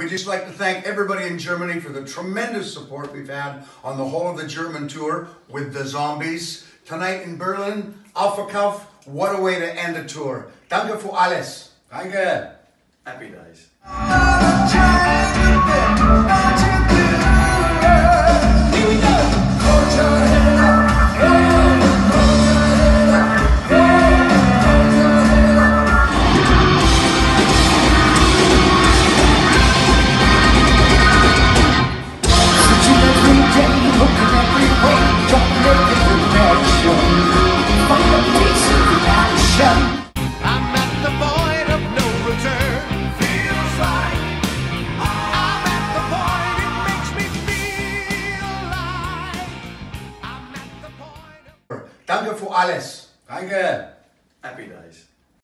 We'd just like to thank everybody in Germany for the tremendous support we've had on the whole of the German tour with the Zombies. Tonight in Berlin, Ausverkauf, what a way to end a tour. Danke für alles. Danke. Happy days. Danke für alles. Danke. Happy days.